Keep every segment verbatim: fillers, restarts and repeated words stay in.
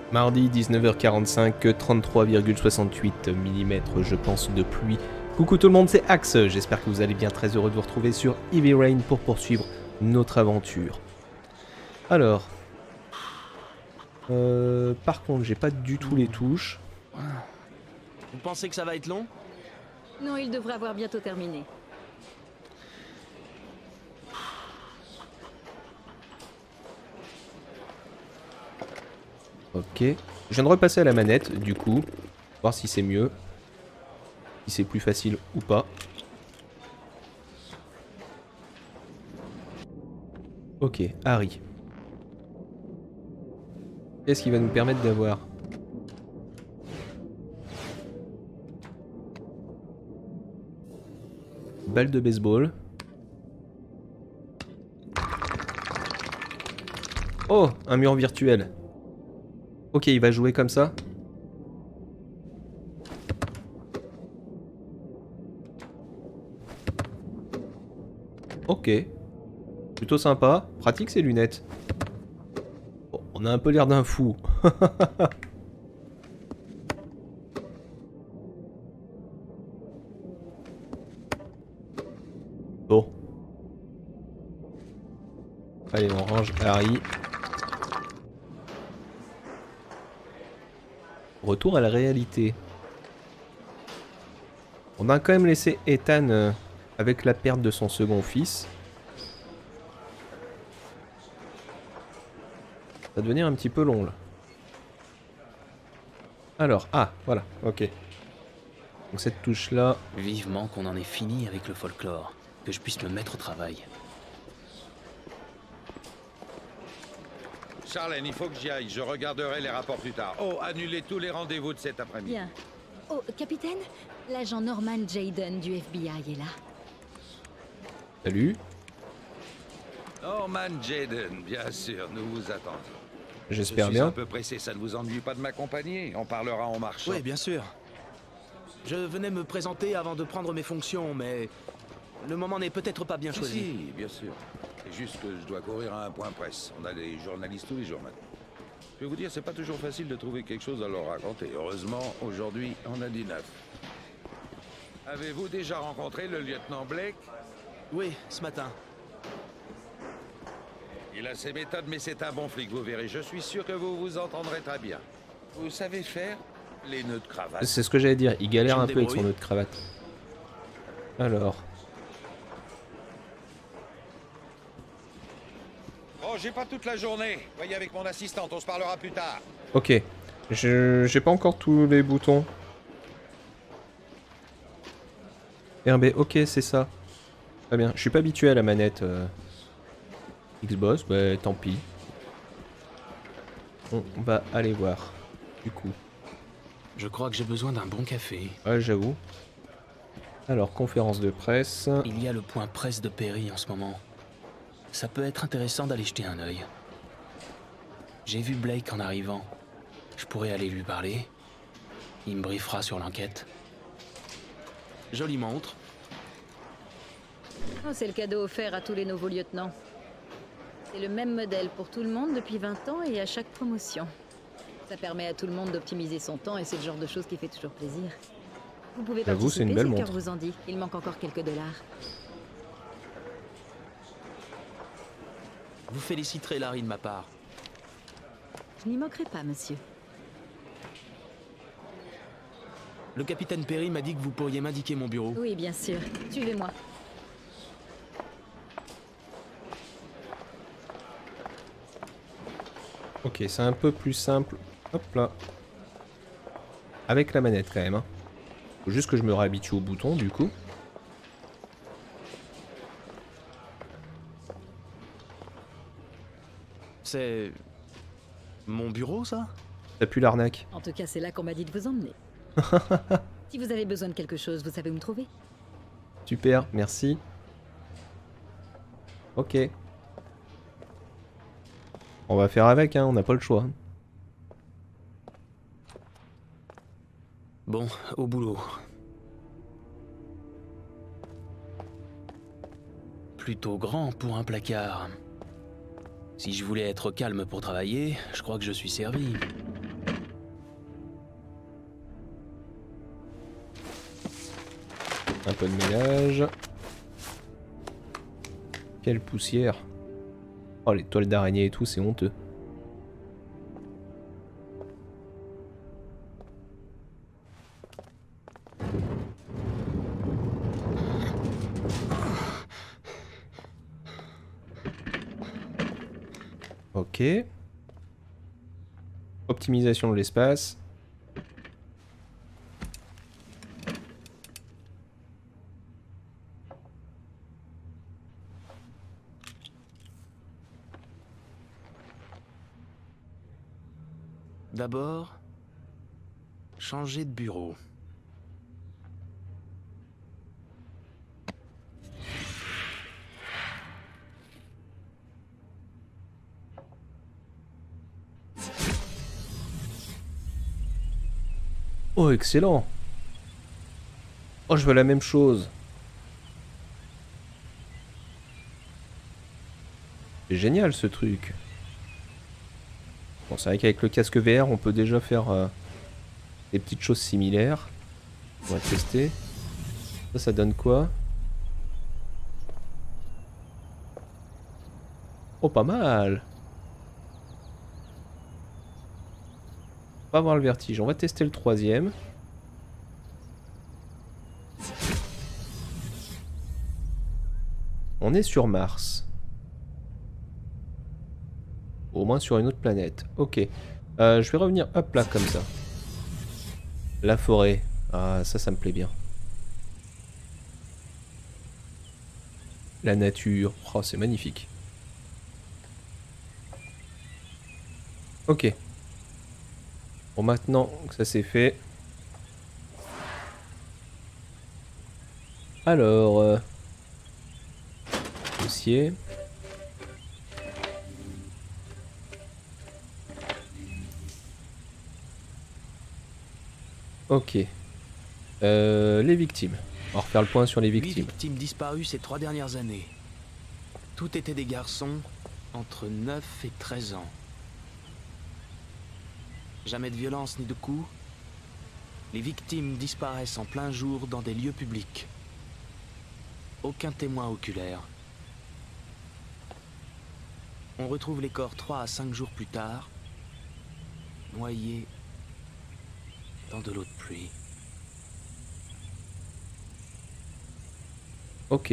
Mardi dix-neuf heures quarante-cinq, trente-trois virgule soixante-huit millimètres je pense de pluie. Coucou tout le monde, c'est Axe, j'espère que vous allez bien, très heureux de vous retrouver sur Heavy Rain pour poursuivre notre aventure. Alors, euh, par contre j'ai pas du tout les touches. Vous pensez que ça va être long? Non, il devrait avoir bientôt terminé. Ok, je viens de repasser à la manette du coup, voir si c'est mieux, si c'est plus facile ou pas. Ok, Harry. Qu'est-ce qui va nous permettre d'avoir? Balle de baseball. Oh, un mur virtuel. Ok, il va jouer comme ça. Ok. Plutôt sympa. Pratique ses lunettes. Bon, on a un peu l'air d'un fou. Bon. Allez, on range Harry. Retour à la réalité. On a quand même laissé Ethan euh, avec la perte de son second fils. Ça va devenir un petit peu long là. Alors, ah, voilà, ok. Donc cette touche là. Vivement qu'on en ait fini avec le folklore, que je puisse me mettre au travail. Charlène, il faut que j'y aille. Je regarderai les rapports plus tard. Oh, annulez tous les rendez-vous de cet après-midi. Bien. Oh, capitaine, l'agent Norman Jayden du F B I est là. Salut. Norman Jayden, bien sûr, nous vous attendions. J'espère Je suis bien. un peu pressé, ça ne vous ennuie pas de m'accompagner? On parlera en marchant. Oui, bien sûr. Je venais me présenter avant de prendre mes fonctions, mais le moment n'est peut-être pas bien Si, choisi. si, bien sûr. C'est juste que je dois courir à un point presse. On a des journalistes tous les jours maintenant. Je vais vous dire, c'est pas toujours facile de trouver quelque chose à leur raconter. Heureusement, aujourd'hui, on a dit neuf. Avez-vous déjà rencontré le lieutenant Blake? Oui, ce matin. Il a ses méthodes, mais c'est un bon flic, vous verrez. Je suis sûr que vous vous entendrez très bien. Vous savez faire les nœuds de cravate. C'est ce que j'allais dire, il galère Je me un peu avec son débrouille. nœud de cravate. Alors. Oh, j'ai pas toute la journée. Voyez avec mon assistante, on se parlera plus tard. Ok. Je j'ai pas encore tous les boutons. R B, ok, c'est ça. Très bien. Je suis pas habitué à la manette euh, Xbox, bah tant pis. On va aller voir. Du coup. Je crois que j'ai besoin d'un bon café. Ouais, j'avoue. Alors, conférence de presse. Il y a le point presse de Perry en ce moment. Ça peut être intéressant d'aller jeter un œil. J'ai vu Blake en arrivant. Je pourrais aller lui parler. Il me briefera sur l'enquête. Jolie montre. Oh, c'est le cadeau offert à tous les nouveaux lieutenants. C'est le même modèle pour tout le monde depuis vingt ans et à chaque promotion. Ça permet à tout le monde d'optimiser son temps et c'est le genre de choses qui fait toujours plaisir. Vous pouvez J'avoue, c'est une participer belle si le montre. cœur vous en dit. Il manque encore quelques dollars. Vous féliciterez Larry de ma part. Je n'y manquerai pas, monsieur. Le capitaine Perry m'a dit que vous pourriez m'indiquer mon bureau. Oui, bien sûr. Suivez-moi. Ok, c'est un peu plus simple. Hop là. Avec la manette quand même. Hein. Faut juste que je me réhabitue au bouton du coup. C'est... mon bureau, ça? T'as plus l'arnaque. En tout cas, c'est là qu'on m'a dit de vous emmener. Si vous avez besoin de quelque chose, vous savez où me trouver. Super, merci. Ok. On va faire avec, hein, on n'a pas le choix. Bon, au boulot. Plutôt grand pour un placard. Si je voulais être calme pour travailler, je crois que je suis servi. Un peu de ménage. Quelle poussière. Oh, les toiles d'araignée et tout, c'est honteux. Ok. Optimisation de l'espace. D'abord, changer de bureau. Oh, excellent. Oh, je veux la même chose. C'est génial ce truc. Bon, c'est vrai qu'avec le casque V R, on peut déjà faire euh, des petites choses similaires. On va tester. Ça, ça donne quoi? Oh, pas mal. On va avoir le vertige. On va tester le troisième. On est sur Mars. Au moins sur une autre planète. Ok. Euh, je vais revenir hop là comme ça. La forêt. Ah, ça, ça me plaît bien. La nature. Oh, c'est magnifique. Ok. Bon, maintenant que ça c'est fait. Alors. Euh, dossier. Ok. Euh, les victimes. On va refaire le point sur les Huit victimes. victimes disparues ces trois dernières années. Tout étaient des garçons entre neuf et treize ans. Jamais de violence ni de coups. Les victimes disparaissent en plein jour dans des lieux publics. Aucun témoin oculaire. On retrouve les corps trois à cinq jours plus tard, noyés dans de l'eau de pluie. Ok.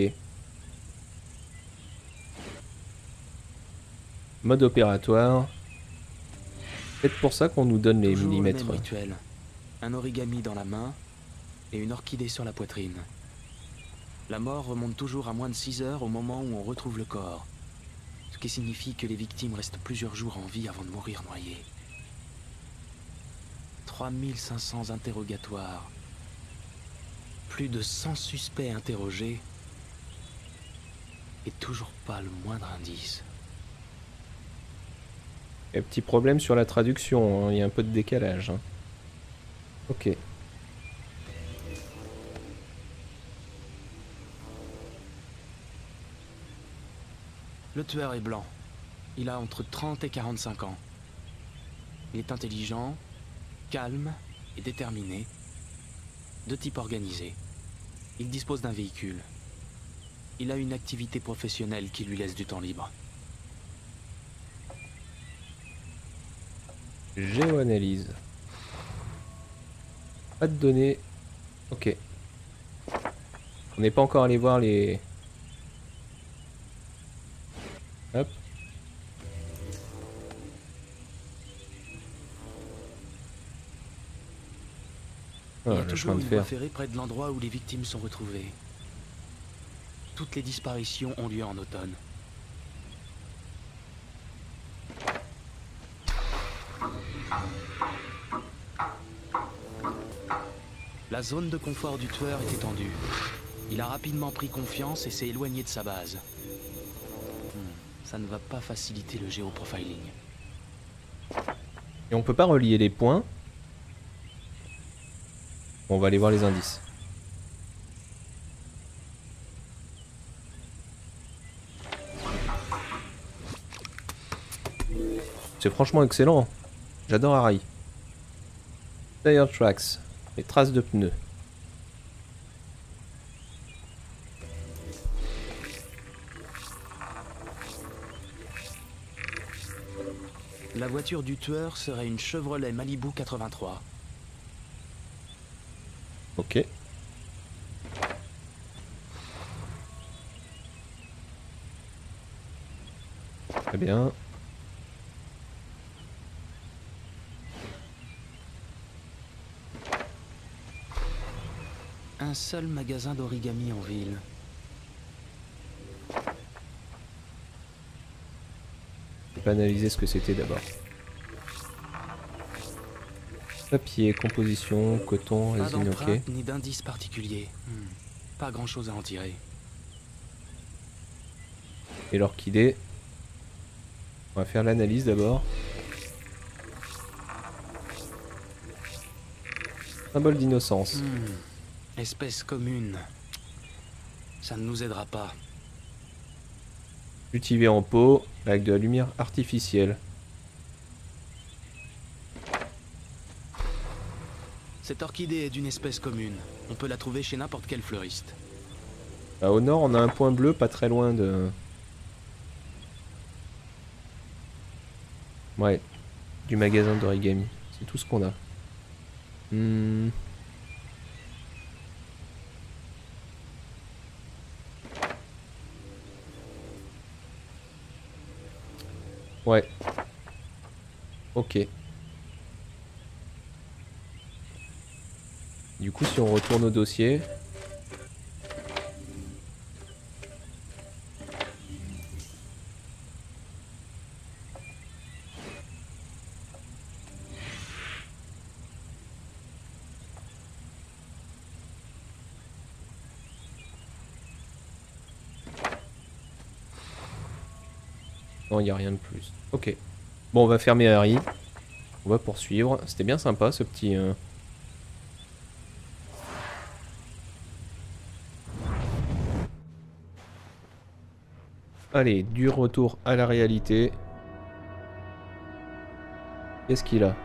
Mode opératoire. C'est pour ça qu'on nous donne les Toujours millimètres. le même rituel. Un origami dans la main et une orchidée sur la poitrine. La mort remonte toujours à moins de six heures au moment où on retrouve le corps. Ce qui signifie que les victimes restent plusieurs jours en vie avant de mourir noyées. trois mille cinq cents interrogatoires. Plus de cent suspects interrogés. Et toujours pas le moindre indice. Il y a un petit problème sur la traduction, hein. Il y a un peu de décalage. Hein. Ok. Le tueur est blanc. Il a entre trente et quarante-cinq ans. Il est intelligent, calme et déterminé. De type organisé. Il dispose d'un véhicule. Il a une activité professionnelle qui lui laisse du temps libre. Géoanalyse. Pas de données. Ok. On n'est pas encore allé voir les... Hop. Il y Ah, a le toujours chemin de une voie fer. ferrée près de l'endroit où les victimes sont retrouvées. Toutes les disparitions ont lieu en automne. La zone de confort du tueur est étendue. Il a rapidement pris confiance et s'est éloigné de sa base. Hmm, ça ne va pas faciliter le géoprofiling. Et on peut pas relier les points. On va aller voir les indices. C'est franchement excellent. J'adore Harry. Tire tracks. Les traces de pneus. La voiture du tueur serait une Chevrolet Malibu quatre-vingt-trois. Ok. Très bien. Un seul magasin d'origami en ville. Je vais pas analyser ce que c'était d'abord. Papier, composition, coton, Pas résine, ok. d'empreinte ni d'indice particulier. Hmm. Pas grand chose à en tirer. Et l'orchidée. On va faire l'analyse d'abord. Symbole d'innocence. Hmm. Espèce commune. Ça ne nous aidera pas. Cultivé en pot avec de la lumière artificielle. Cette orchidée est d'une espèce commune. On peut la trouver chez n'importe quel fleuriste. Bah, au nord, on a un point bleu pas très loin de... Ouais, du magasin d'origami. C'est tout ce qu'on a. Hmm. Ouais. Ok. Du coup, si on retourne au dossier... Non, il n'y a rien de plus. Ok. Bon, on va fermer Harry. On va poursuivre. C'était bien sympa ce petit... Euh... Allez, du retour à la réalité. Qu'est-ce qu'il a?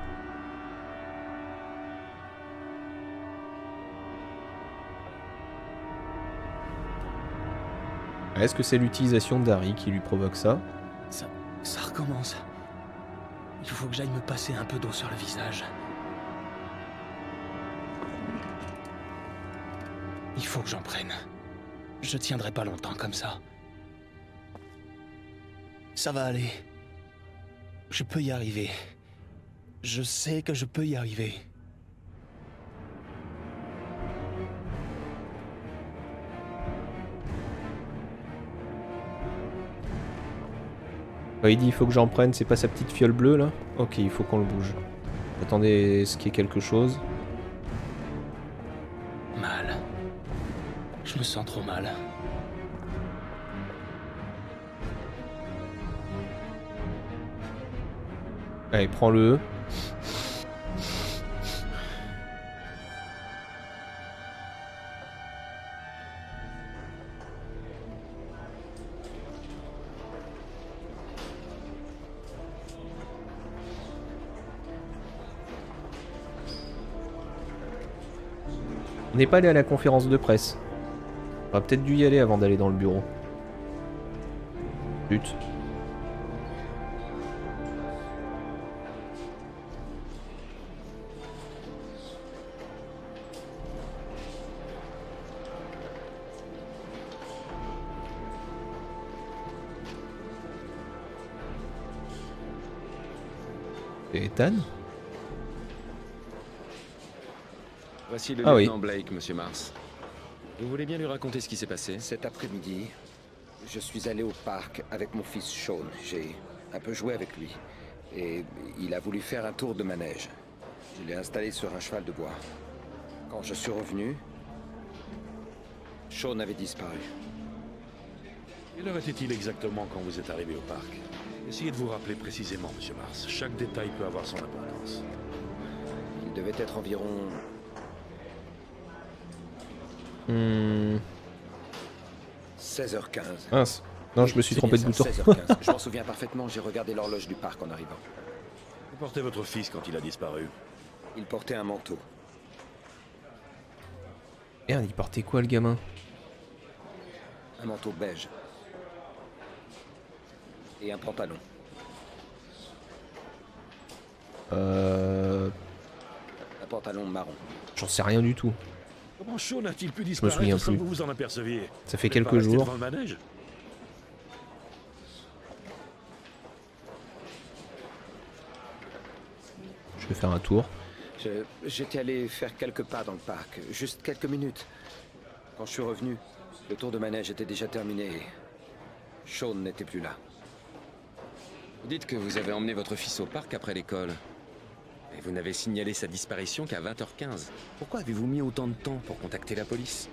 Est-ce que c'est l'utilisation d'Harry qui lui provoque ça? Ça, ça recommence. Il faut que j'aille me passer un peu d'eau sur le visage. Il faut que j'en prenne. Je tiendrai pas longtemps comme ça. Ça va aller. Je peux y arriver. Je sais que je peux y arriver. Il dit il faut que j'en prenne, c'est pas sa petite fiole bleue là? Ok, il faut qu'on le bouge. Attendez, ce qui est quelque chose. Mal. Je me sens trop mal. Allez, prends-le. On n'est pas allé à la conférence de presse. On aurait peut-être dû y aller avant d'aller dans le bureau. Zut. C'est Ethan? Voici le Ah lieutenant oui. Blake, monsieur Mars. Vous voulez bien lui raconter ce qui s'est passé? Cet après-midi, je suis allé au parc avec mon fils Sean. J'ai un peu joué avec lui. Et il a voulu faire un tour de manège. Je l'ai installé sur un cheval de bois. Quand je suis revenu, Sean avait disparu. Quelle heure était-il exactement quand vous êtes arrivé au parc? Essayez de vous rappeler précisément, monsieur Mars. Chaque détail peut avoir son importance. Il devait être environ Hmm. seize heures quinze. Mince. Non, je me suis C'est trompé bien de ça, bouton. seize heures quinze. Je m'en souviens parfaitement, j'ai regardé l'horloge du parc en arrivant. Que portait votre fils quand il a disparu? Il portait un manteau. Merde, il portait quoi le gamin? Un manteau beige. Et un pantalon. Euh... Un pantalon marron. J'en sais rien du tout. Comment Sean a-t-il pu Je me disparaître souviens sans plus. que vous vous en aperceviez? Ça fait Vous n'êtes pas quelques resté jours. devant le manège? Je vais faire un tour. Je- J'étais allé faire quelques pas dans le parc, juste quelques minutes. Quand je suis revenu, le tour de manège était déjà terminé et Sean n'était plus là. Vous dites que vous avez emmené votre fils au parc après l'école. Et vous n'avez signalé sa disparition qu'à vingt heures quinze. Pourquoi avez-vous mis autant de temps pour contacter la police?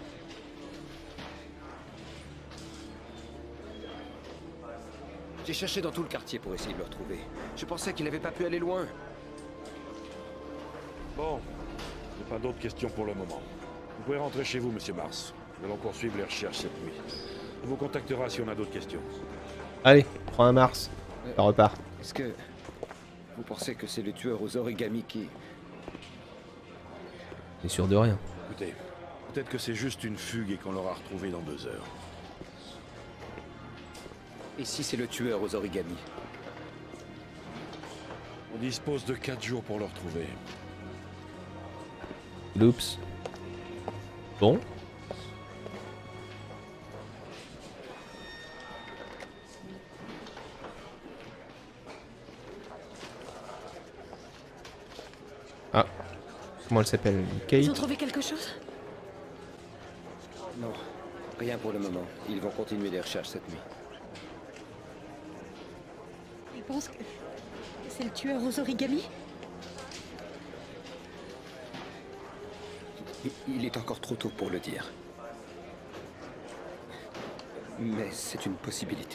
J'ai cherché dans tout le quartier pour essayer de le retrouver. Je pensais qu'il n'avait pas pu aller loin. Bon, j'ai pas d'autres questions pour le moment. Vous pouvez rentrer chez vous, Monsieur Mars. Nous allons poursuivre les recherches cette nuit. On vous contactera si on a d'autres questions. Allez, prends un Mars. Ça repart. Est-ce que vous pensez que c'est le tueur aux origamis qui... T'es sûr de rien. Écoutez, peut-être que c'est juste une fugue et qu'on l'aura retrouvé dans deux heures. Et si c'est le tueur aux origamis? On dispose de quatre jours pour le retrouver. Oups. Bon. Ah. Comment elle s'appelle? Ils ont Kate? trouvé quelque chose? Non, rien pour le moment. Ils vont continuer les recherches cette nuit. Ils pensent que c'est le tueur aux origamis? Il- Il est encore trop tôt pour le dire. Mais c'est une possibilité.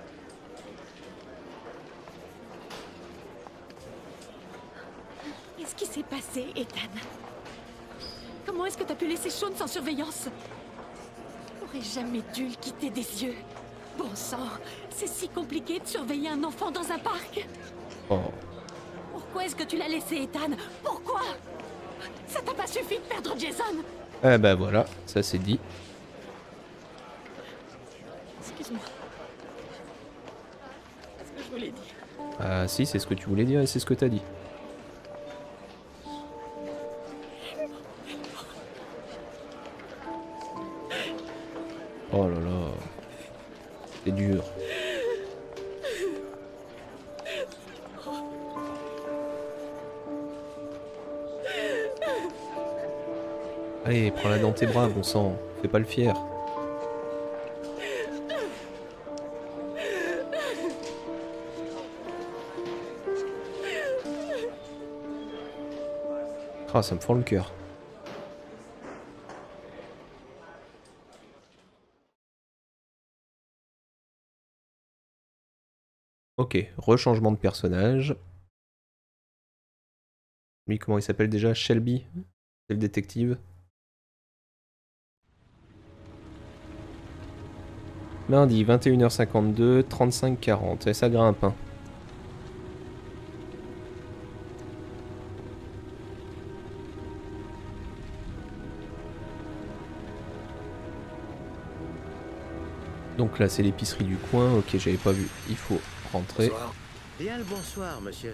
Qu'est-ce qui s'est passé, Ethan? Comment est-ce que t'as pu laisser Sean sans surveillance? J'aurais jamais dû le quitter des yeux. Bon sang, c'est si compliqué de surveiller un enfant dans un parc. Oh. Pourquoi est-ce que tu l'as laissé, Ethan? Pourquoi? Ça t'a pas suffi de perdre Jason? Eh ben voilà, ça c'est dit. Excuse-moi. C'est ce que je voulais dire. Ah si, c'est ce que tu voulais dire et c'est ce que t'as dit. Oh là là. C'est dur. Allez, prends-la dans tes bras, bon sang. Fais pas le fier. Ah, ça me fend le cœur. Ok, rechangement de personnage. Lui, comment il s'appelle déjà? Shelby? C'est le détective. Lundi, vingt et une heures cinquante-deux, trente-cinq quarante. Et ça grimpe, hein. Donc là, c'est l'épicerie du coin. Ok, j'avais pas vu. Il faut rentrer. Bonsoir. Bien le bonsoir, monsieur.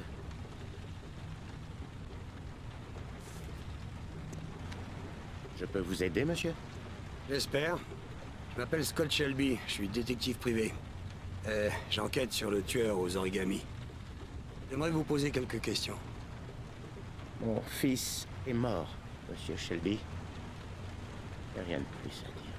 Je peux vous aider, monsieur? J'espère. Je m'appelle Scott Shelby, je suis détective privé. Euh, j'enquête sur le tueur aux origamis. J'aimerais vous poser quelques questions. Mon fils est mort, monsieur Shelby. Il n'y a rien de plus à dire.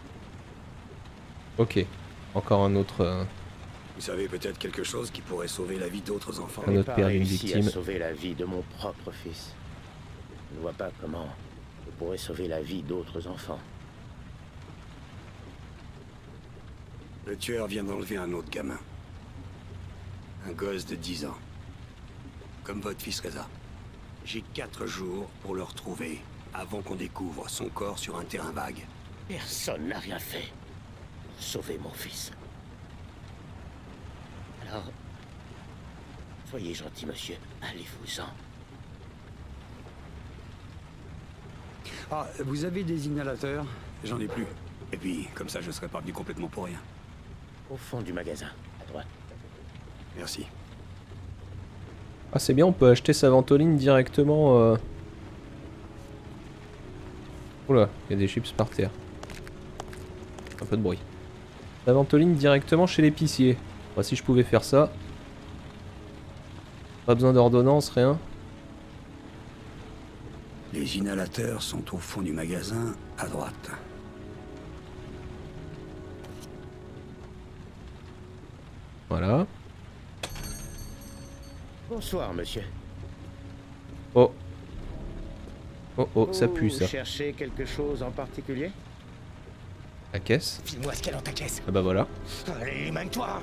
Ok, encore un autre, euh, Vous savez peut-être quelque chose qui pourrait sauver la vie d'autres enfants. un Je n'ai autre pas père d'une réussi victime. à sauver la vie de mon propre fils. Je ne vois pas comment je pourrais sauver la vie d'autres enfants. Le tueur vient d'enlever un autre gamin. Un gosse de dix ans. Comme votre fils Reza. J'ai quatre jours pour le retrouver, avant qu'on découvre son corps sur un terrain vague. Personne n'a rien fait pour sauver mon fils. Alors, soyez gentil, monsieur. Allez-vous-en. Ah, vous avez des inhalateurs? J'en ai plus. Et puis, comme ça, je serais pas venu complètement pour rien. Au fond du magasin, à droite. Merci. Ah c'est bien, on peut acheter sa ventoline directement... Euh... Oula, il y a des chips par terre. Un peu de bruit. La ventoline directement chez l'épicier. Bah, si je pouvais faire ça. Pas besoin d'ordonnance, rien. Les inhalateurs sont au fond du magasin, à droite. Voilà. Bonsoir, monsieur. Oh. Oh oh, ça pue ça. Vous cherchez quelque chose en particulier? La caisse. File-moi ce qu'il y a dans ta caisse. Ah bah voilà. Allez, émane-toi.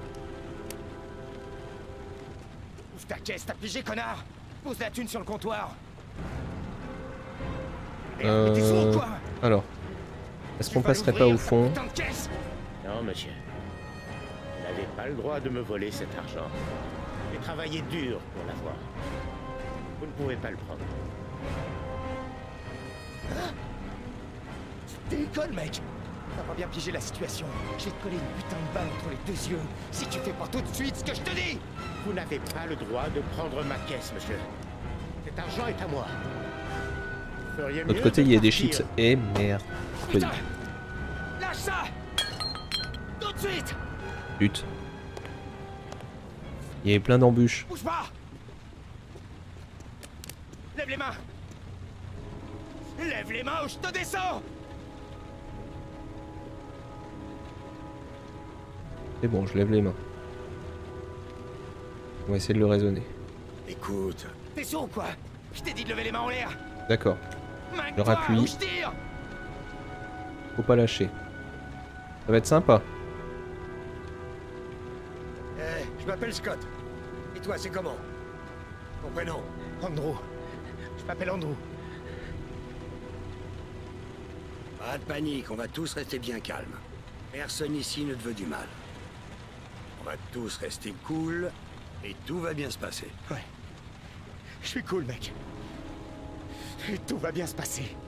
Ouvre ta caisse, t'as pigé, connard. Pose la thune sur le comptoir. Merde, mais t'es sourd, Euh... quoi. Alors. Est-ce qu'on passerait pas au fond? Non, monsieur. Vous n'avez pas le droit de me voler cet argent. J'ai travaillé dur pour l'avoir. Vous ne pouvez pas le prendre. Hein? Tu déconnes, mec. T'as pas bien pigé la situation. Je vais te coller une putain de balle entre les deux yeux. Si tu fais pas tout de suite ce que je te dis. Vous n'avez pas le droit de prendre ma caisse, monsieur. Cet argent est à moi. Vous feriez De l'autre mieux côté, de il y a des partir. chips. Et merde. Putain! Lâche ça! Tout de suite! Pute. Il y avait plein d'embûches. Bouge pas! Lève les mains! Lève les mains ou je te descends! C'est bon, je lève les mains. On va essayer de le raisonner. Écoute, t'es sourd ou quoi? Je t'ai dit de lever les mains en l'air! D'accord. Je Magne-toi rappuie. ou je tire! Faut pas lâcher. Ça va être sympa. Eh, je m'appelle Scott. Et toi, c'est comment? Ton prénom? Andrew. Je m'appelle Andrew. Pas de panique, on va tous rester bien calmes. Personne ici ne te veut du mal. On va tous rester cool et tout va bien se passer. Ouais. Je suis cool, mec. Et tout va bien se passer.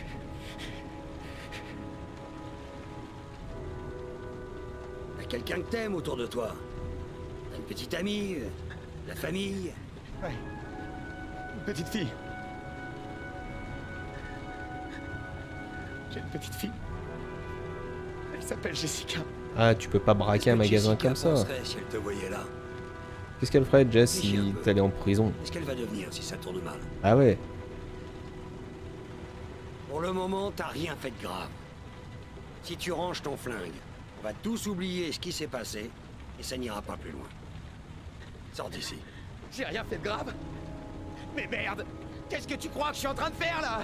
T'as quelqu'un que t'aimes autour de toi? T'as une petite amie? La famille? Ouais. Une petite fille. J'ai une petite fille. Elle s'appelle Jessica. Ah, tu peux pas braquer un magasin comme ça. Si elle te voyait là, Qu'est-ce qu'elle ferait, Jess, Réfléchis un si peu. t'allais en prison? qu'est-ce qu'elle va devenir si ça tourne mal? Ah ouais. Pour le moment, t'as rien fait de grave. Si tu ranges ton flingue, on va tous oublier ce qui s'est passé et ça n'ira pas plus loin. Sors d'ici. J'ai rien fait de grave. Mais merde! Qu'est-ce que tu crois que je suis en train de faire là?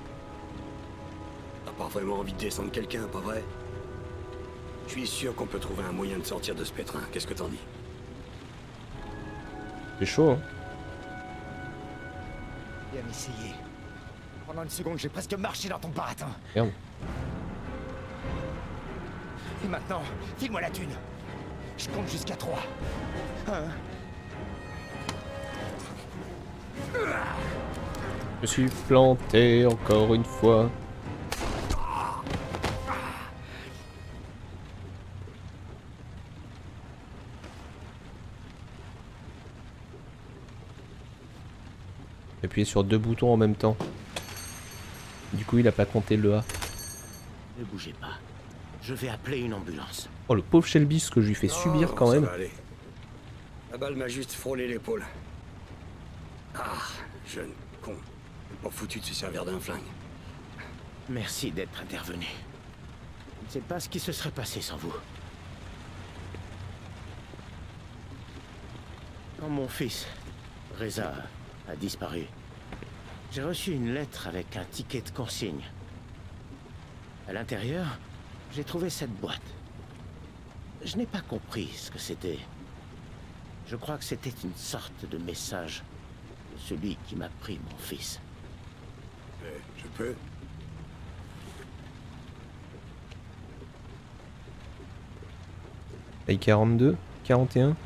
T'as pas vraiment envie de descendre quelqu'un, pas vrai? Je suis sûr qu'on peut trouver un moyen de sortir de ce pétrin. Qu'est-ce que t'en dis? C'est chaud, hein. Bien essayé. Pendant une seconde, j'ai presque marché dans ton baratin. Merde. Et maintenant, file-moi la thune. Je compte jusqu'à trois. Un. Je suis planté encore une fois. Appuyer sur deux boutons en même temps. Du coup, il a pas compté le A. Ne bougez pas. Je vais appeler une ambulance. Oh, le pauvre Shelby, ce que je lui fais subir Oh, quand ça même. va aller. La balle m'a juste frôlé l'épaule. Ah, jeune con. Même pas foutu de se servir d'un flingue. Merci d'être intervenu. Je ne sais pas ce qui se serait passé sans vous. Quand mon fils, Reza, a disparu, j'ai reçu une lettre avec un ticket de consigne. À l'intérieur, j'ai trouvé cette boîte. Je n'ai pas compris ce que c'était. Je crois que c'était une sorte de message de celui qui m'a pris mon fils. Eh, je peux? Taille quarante-deux, quarante et un.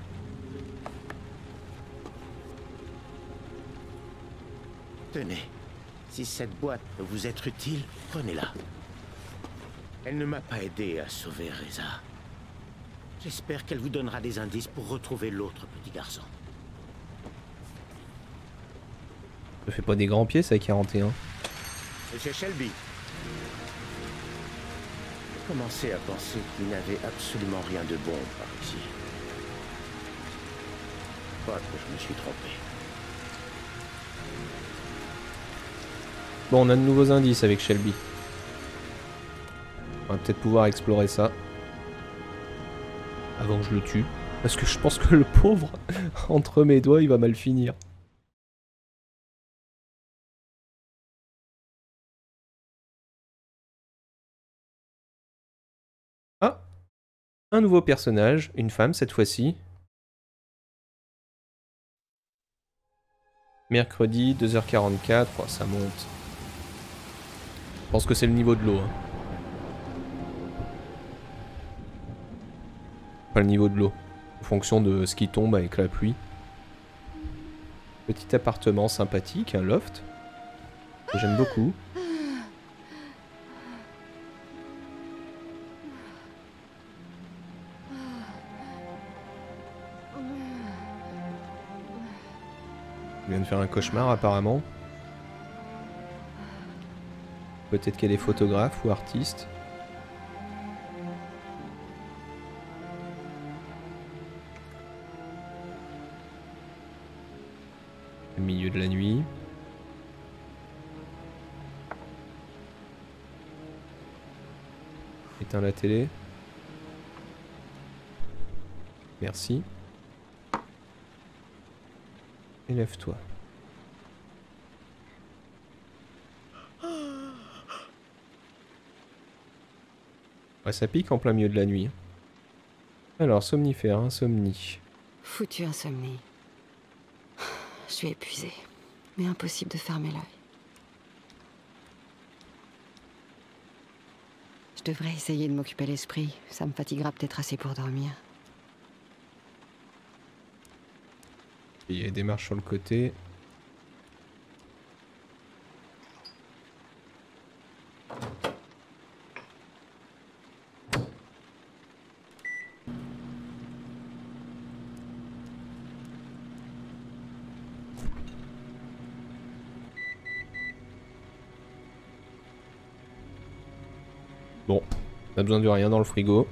Tenez, si cette boîte peut vous être utile, prenez-la. Elle ne m'a pas aidé à sauver Reza. J'espère qu'elle vous donnera des indices pour retrouver l'autre petit garçon. Ça fait pas des grands pieds, ça, quarante et un. Monsieur Shelby. J'ai commencé à penser qu'il n'avait absolument rien de bon par ici. Pas que je me suis trompé. Bon, on a de nouveaux indices avec Shelby. On va peut-être pouvoir explorer ça. Avant que je le tue. Parce que je pense que le pauvre, entre mes doigts, il va mal finir. Ah! Un nouveau personnage, une femme cette fois-ci. Mercredi, deux heures quarante-quatre, oh, ça monte. Je pense que c'est le niveau de l'eau. Hein. Pas le niveau de l'eau. En fonction de ce qui tombe avec la pluie. Petit appartement sympathique, un loft. J'aime beaucoup. Je viens de faire un cauchemar apparemment. Peut-être qu'elle est photographe ou artiste. Au milieu de la nuit. Éteins la télé. Merci. Et lève-toi. Ouais, ça pique en plein milieu de la nuit. Alors, somnifère, insomnie. Foutu insomnie. Je suis épuisée, mais impossible de fermer l'œil. Je devrais essayer de m'occuper l'esprit. Ça me fatiguera peut-être assez pour dormir. Il y a des marches sur le côté. Bon, on a besoin de rien dans le frigo.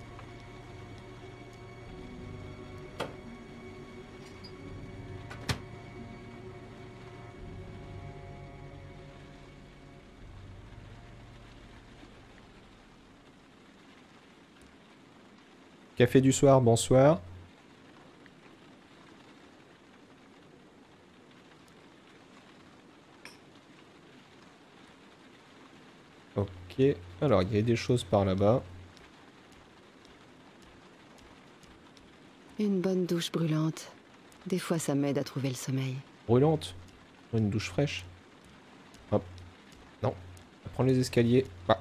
Café du soir, bonsoir. Ok, alors il y a des choses par là-bas. Une bonne douche brûlante. Des fois ça m'aide à trouver le sommeil. Brûlante? Une douche fraîche? Hop. Non. On va prendre les escaliers. Ah.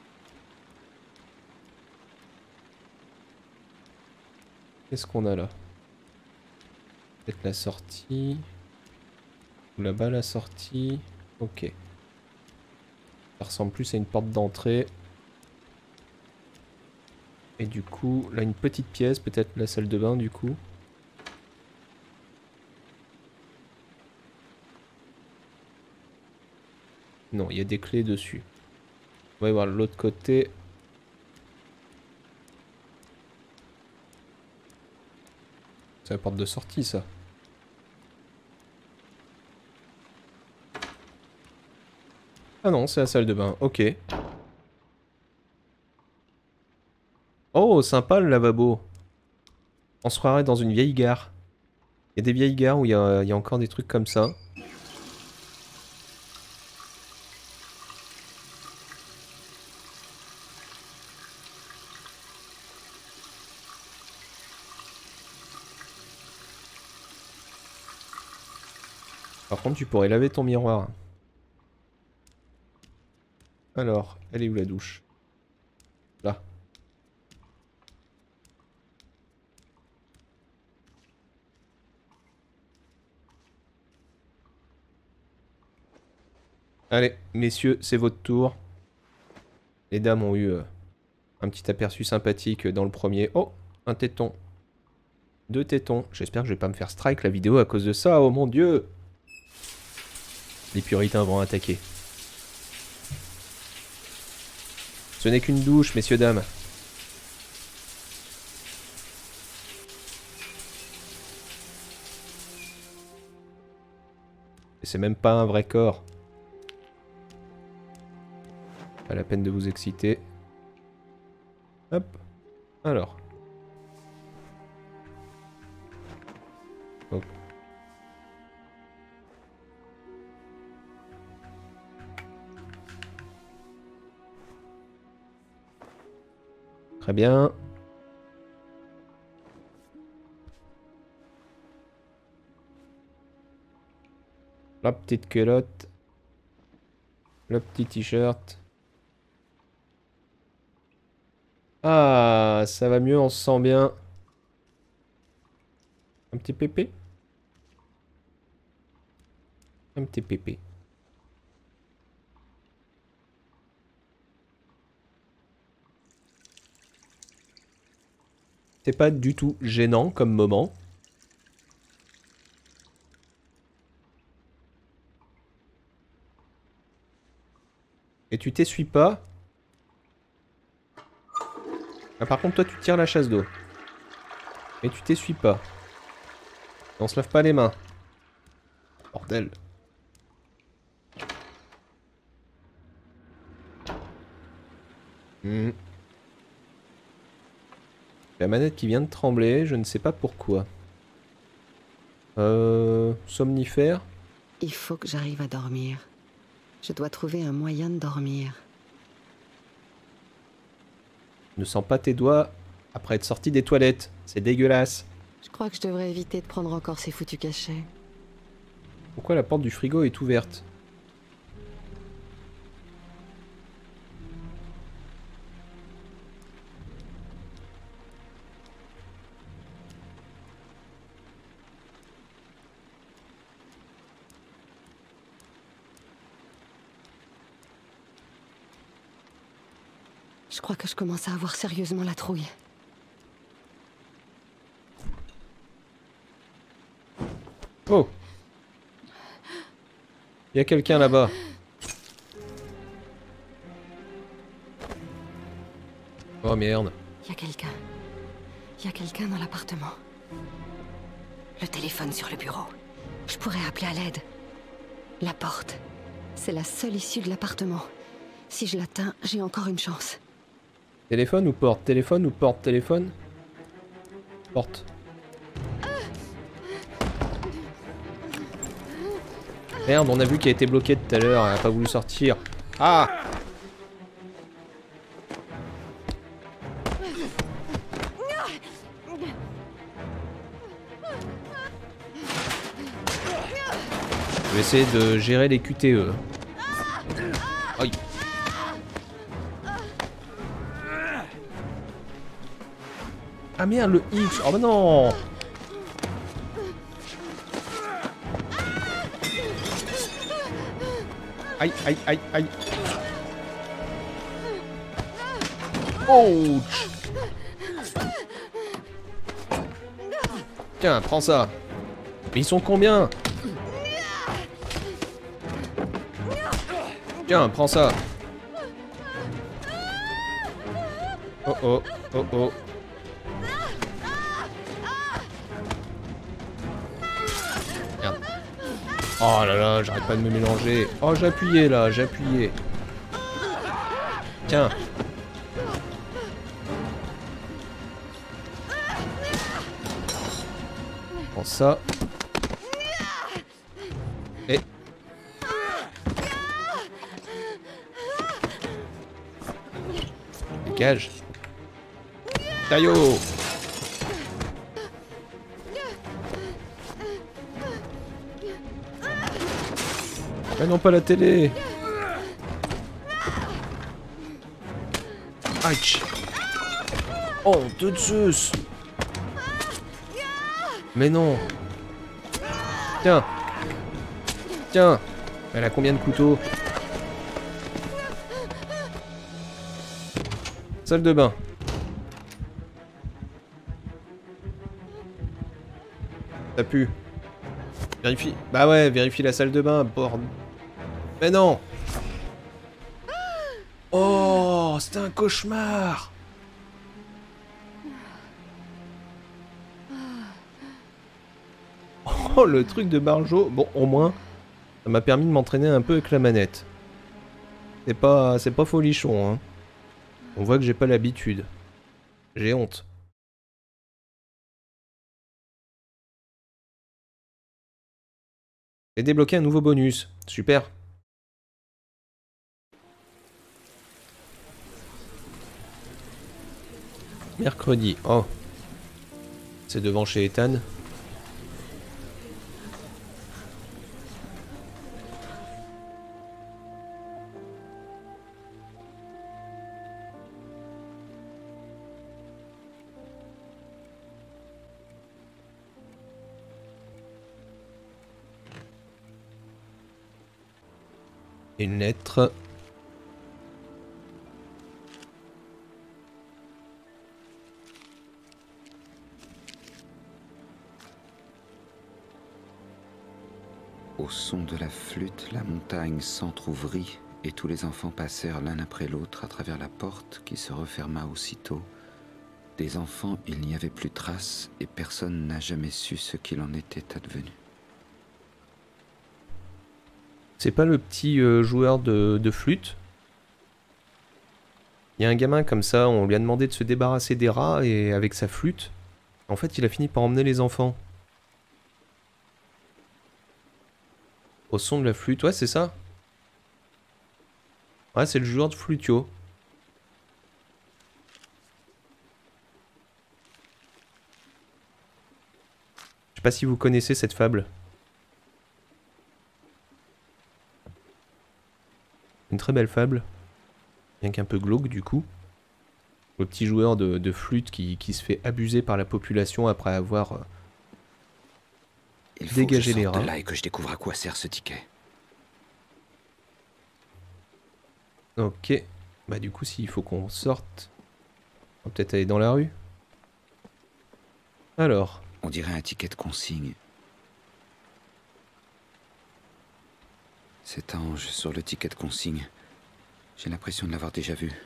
Qu'est-ce qu'on a là? Peut-être la sortie. Ou là-bas la sortie. Ok. Ça ressemble plus à une porte d'entrée. Et du coup, là une petite pièce, peut-être la salle de bain du coup. Non, il y a des clés dessus. On va voir l'autre côté. C'est la porte de sortie, ça. Ah non, c'est la salle de bain. Ok. Oh, sympa le lavabo. On se croirait dans une vieille gare. Il y a des vieilles gares où il y a, il y a encore des trucs comme ça. Par contre, tu pourrais laver ton miroir. Alors, elle est où la douche? Là. Allez, messieurs, c'est votre tour. Les dames ont eu euh, un petit aperçu sympathique dans le premier. Oh, un téton. Deux tétons. J'espère que je vais pas me faire strike la vidéo à cause de ça, oh mon dieu! Les puritains vont attaquer. Ce n'est qu'une douche, messieurs, dames. Et c'est même pas un vrai corps. Pas la peine de vous exciter. Hop. Alors. Oh. Très bien. La petite culotte. Le petit t-shirt. Ah, ça va mieux, on se sent bien. Un petit pépé. Un petit pépé. C'est pas du tout gênant comme moment. Et tu t'essuies pas. Ah, par contre, toi, tu tires la chasse d'eau. Mais tu t'essuies pas. Et on se lave pas les mains. Bordel. Hmm. La manette qui vient de trembler, je ne sais pas pourquoi. Euh... Somnifère? Il faut que j'arrive à dormir. Je dois trouver un moyen de dormir. Ne sens pas tes doigts après être sorti des toilettes. C'est dégueulasse. Je crois que je devrais éviter de prendre encore ces foutus cachets. Pourquoi la porte du frigo est ouverte? Je crois que je commence à avoir sérieusement la trouille. Oh! Il y a quelqu'un là-bas. Oh merde. Il y a quelqu'un. Il y a quelqu'un dans l'appartement. Le téléphone sur le bureau. Je pourrais appeler à l'aide. La porte. C'est la seule issue de l'appartement. Si je l'atteins, j'ai encore une chance. Téléphone ou porte? Téléphone ou porte? Téléphone? Porte. Merde, on a vu qu'elle a été bloquée tout à l'heure, elle a pas voulu sortir. Ah! Je vais essayer de gérer les Q T E. Aïe. Ah merde, le X. Oh bah non. Aïe, aïe, aïe, aïe. Ouch. Tiens, prends ça. Mais ils sont combien? Tiens, prends ça. Oh oh, oh oh. Merde. Oh là là, j'arrête pas de me mélanger. Oh, j'ai appuyé là, j'ai appuyé. Tiens. Prends ça. Et... Dégage. Taillot. Ah non, pas la télé. Aïe. Oh, de Zeus. Mais non. Tiens. Tiens. Elle a combien de couteaux? Salle de bain. Ça pue. Vérifie. Bah ouais, vérifie la salle de bain, bord... Mais non. Oh, c'était un cauchemar. Oh, le truc de Barjo. Bon, au moins, ça m'a permis de m'entraîner un peu avec la manette. C'est pas, c'est pas folichon, hein. On voit que j'ai pas l'habitude. J'ai honte. J'ai débloqué un nouveau bonus. Super. Mercredi. Oh. C'est devant chez Ethan. Une lettre. Au son de la flûte, la montagne s'entr'ouvrit et tous les enfants passèrent l'un après l'autre à travers la porte qui se referma aussitôt. Des enfants, il n'y avait plus trace et personne n'a jamais su ce qu'il en était advenu. C'est pas le petit euh, joueur de, de flûte? Il y a un gamin comme ça, on lui a demandé de se débarrasser des rats et avec sa flûte, en fait il a fini par emmener les enfants. Au son de la flûte, ouais c'est ça. Ouais c'est le joueur de flutio. Je sais pas si vous connaissez cette fable. Une très belle fable, bien qu'un peu glauque du coup. Le petit joueur de, de flûte qui, qui se fait abuser par la population après avoir euh, Il faut dégagé que je les sorte rats. de là et que je découvre à quoi sert ce ticket. Ok, bah du coup s'il faut qu'on sorte, on va peut-être aller dans la rue. Alors. On dirait un ticket de consigne. Cet ange sur le ticket de consigne, j'ai l'impression de l'avoir déjà vu.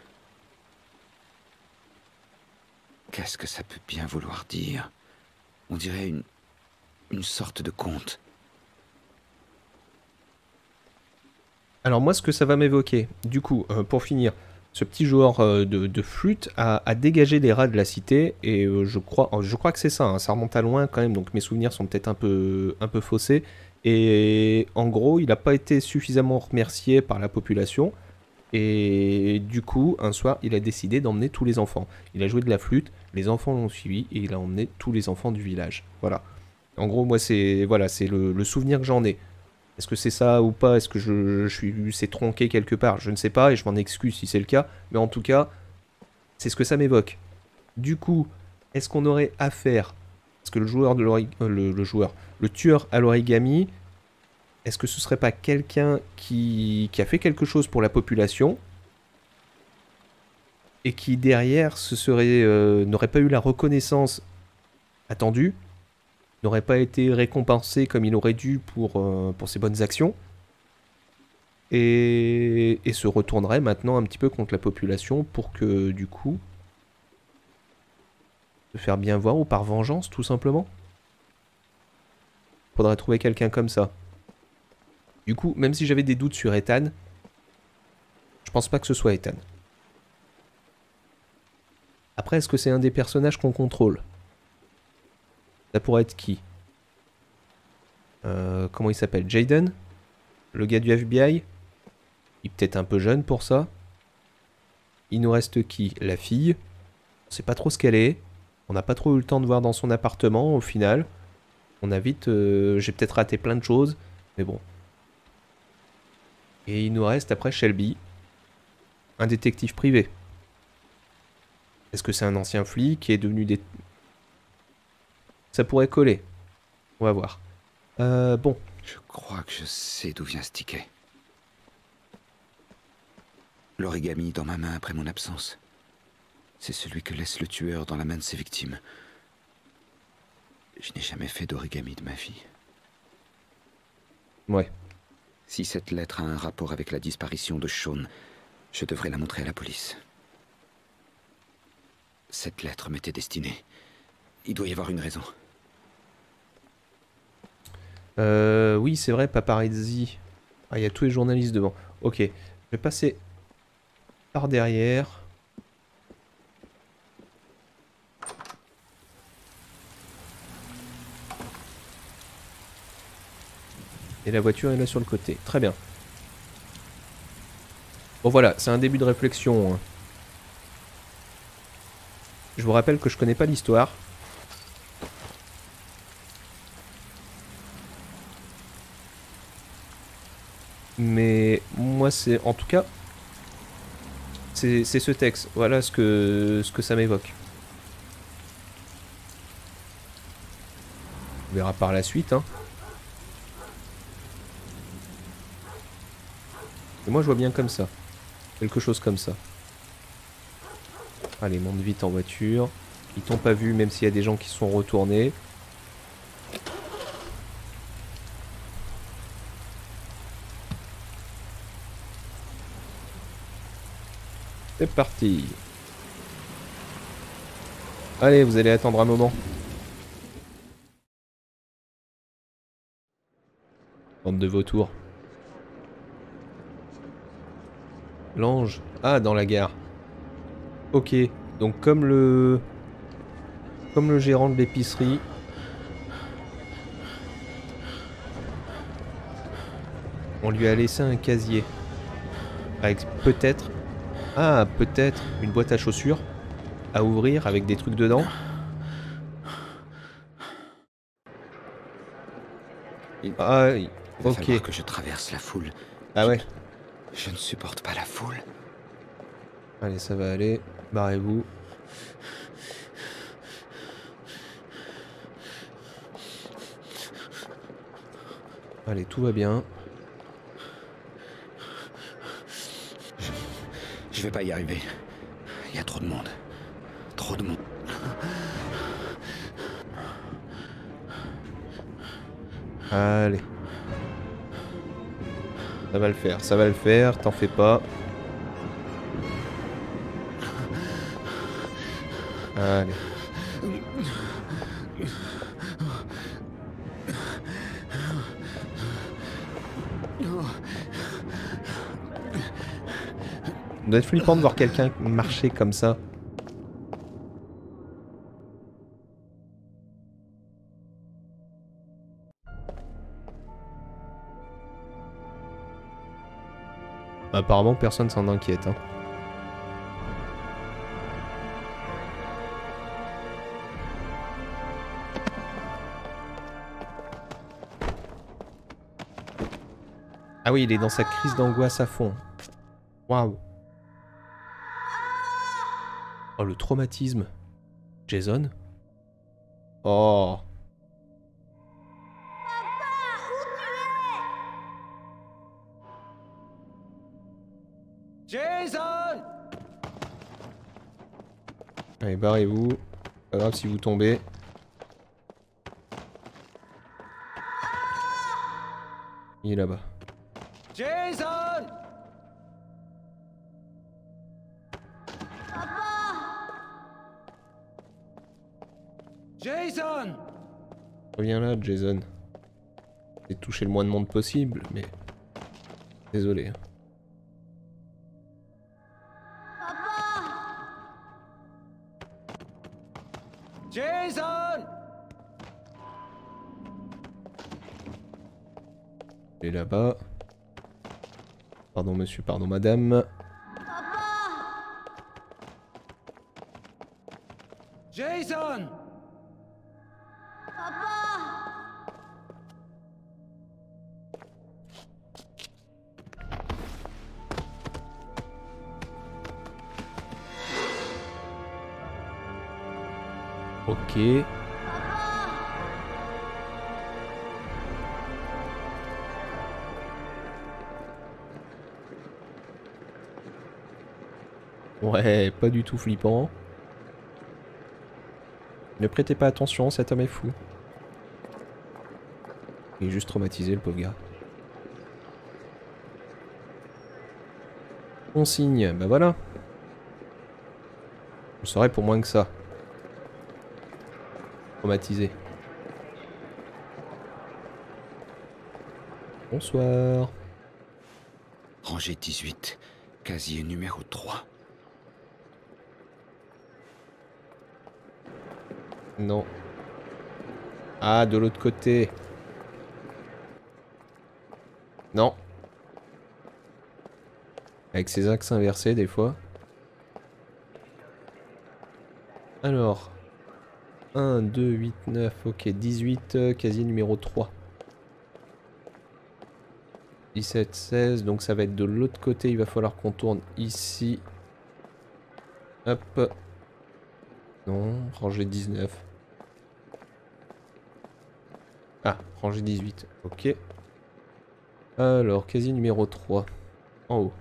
Qu'est-ce que ça peut bien vouloir dire? On dirait une... une sorte de conte. Alors moi ce que ça va m'évoquer, du coup, euh, pour finir, ce petit joueur euh, de, de flûte a, a dégagé les rats de la cité, et euh, je, crois, je crois que c'est ça, hein, ça remonte à loin quand même, donc mes souvenirs sont peut-être un peu, un peu faussés. Et en gros, il n'a pas été suffisamment remercié par la population. Et du coup, un soir, il a décidé d'emmener tous les enfants. Il a joué de la flûte, les enfants l'ont suivi et il a emmené tous les enfants du village. Voilà. En gros, moi, c'est voilà, c'est le, le souvenir que j'en ai. Est-ce que c'est ça ou pas? Est-ce que je, je suis, c'est tronqué quelque part? Je ne sais pas et je m'en excuse si c'est le cas. Mais en tout cas, c'est ce que ça m'évoque. Du coup, est-ce qu'on aurait affaire... Parce que le joueur de l'origami... Euh, le, le joueur... Le tueur à l'origami, est-ce que ce serait pas quelqu'un qui, qui a fait quelque chose pour la population et qui derrière ce serait euh, n'aurait pas eu la reconnaissance attendue, n'aurait pas été récompensé comme il aurait dû pour, euh, pour ses bonnes actions et, et se retournerait maintenant un petit peu contre la population pour que du coup se faire bien voir ou par vengeance tout simplement? Faudrait trouver quelqu'un comme ça. Du coup, même si j'avais des doutes sur Ethan, je pense pas que ce soit Ethan. Après, est-ce que c'est un des personnages qu'on contrôle? Ça pourrait être qui? euh, Comment il s'appelle? Jaden? Le gars du F B I? Il est peut-être un peu jeune pour ça. Il nous reste qui? La fille. On sait pas trop ce qu'elle est. On n'a pas trop eu le temps de voir dans son appartement au final. On a vite... Euh, j'ai peut-être raté plein de choses, mais bon. Et il nous reste après Shelby, un détective privé. Est-ce que c'est un ancien flic qui est devenu des... Ça pourrait coller. On va voir. Euh, bon. Je crois que je sais d'où vient ce ticket. L'origami dans ma main après mon absence. C'est celui que laisse le tueur dans la main de ses victimes. Je n'ai jamais fait d'origami de ma vie. Ouais. Si cette lettre a un rapport avec la disparition de Shaun, je devrais la montrer à la police. Cette lettre m'était destinée. Il doit y avoir une raison. Euh, oui, c'est vrai, paparazzi. Ah, il y a tous les journalistes devant. Ok, je vais passer par derrière. Et la voiture est là sur le côté. Très bien. Bon voilà, c'est un début de réflexion. Je vous rappelle que je connais pas l'histoire. Mais moi c'est en tout cas c'est ce texte. Voilà ce que ce que ça m'évoque. On verra par la suite hein. Et moi je vois bien comme ça. Quelque chose comme ça. Allez, monte vite en voiture. Ils t'ont pas vu même s'il y a des gens qui sont retournés. C'est parti. Allez, vous allez attendre un moment. Bande de vautours. L'ange. Ah, dans la gare. Ok. Donc comme le... Comme le gérant de l'épicerie. On lui a laissé un casier. Avec peut-être... Ah, peut-être une boîte à chaussures. À ouvrir avec des trucs dedans. Ah, Il va ok. falloir que je traverse la foule. Ah ouais. Je ne supporte pas la foule. Allez, ça va aller. Barrez-vous. Allez, tout va bien. Je... je vais pas y arriver. Il y a trop de monde. Trop de monde. Allez. Ça va le faire, ça va le faire, t'en fais pas. Allez. Ça doit être flippant de voir quelqu'un marcher comme ça. Apparemment personne s'en inquiète hein. Ah oui, il est dans sa crise d'angoisse à fond. Waouh. Oh, le traumatisme. Jason? Oh. Jason! Allez, barrez-vous. Pas grave si vous tombez. Il est là-bas. Jason! Jason! Reviens là, Jason. J'ai touché le moins de monde possible, mais... Désolé. Jason! Il est là-bas. Pardon monsieur, pardon madame. Jason! Ok. Ouais, pas du tout flippant. Ne prêtez pas attention, cet homme est fou. Il est juste traumatisé, le pauvre gars. Consigne, bah voilà. Je serais pour moins que ça. Traumatisé. Bonsoir. Rangée dix-huit, casier numéro trois. Non. Ah, de l'autre côté. Non. Avec ses axes inversés des fois. Alors. un, deux, huit, neuf, ok. dix-huit, euh, casier numéro trois. dix-sept, seize, donc ça va être de l'autre côté. Il va falloir qu'on tourne ici. Hop. Non, rangée dix-neuf. Ah, rangée dix-huit, ok. Alors, casier numéro trois. En haut.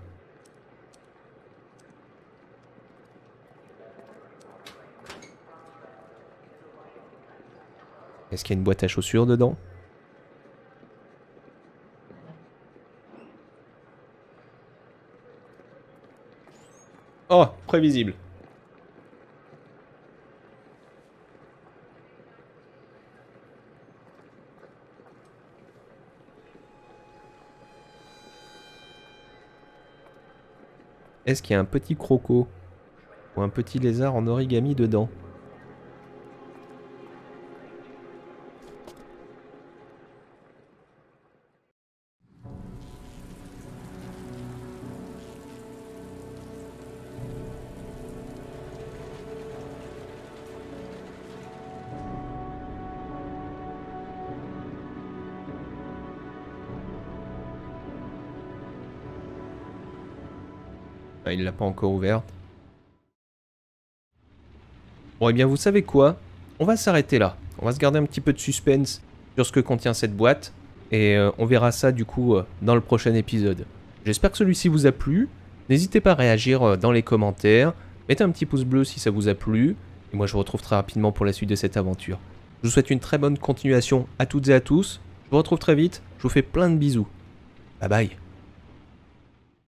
Est-ce qu'il y a une boîte à chaussures dedans? Oh, prévisible. Est-ce qu'il y a un petit croco ou un petit lézard en origami dedans? Ah, il l'a pas encore ouvert. Bon, et bien, vous savez quoi? On va s'arrêter là. On va se garder un petit peu de suspense sur ce que contient cette boîte. Et euh, on verra ça, du coup, euh, dans le prochain épisode. J'espère que celui-ci vous a plu. N'hésitez pas à réagir euh, dans les commentaires. Mettez un petit pouce bleu si ça vous a plu. Et moi, je vous retrouve très rapidement pour la suite de cette aventure. Je vous souhaite une très bonne continuation à toutes et à tous. Je vous retrouve très vite. Je vous fais plein de bisous. Bye bye.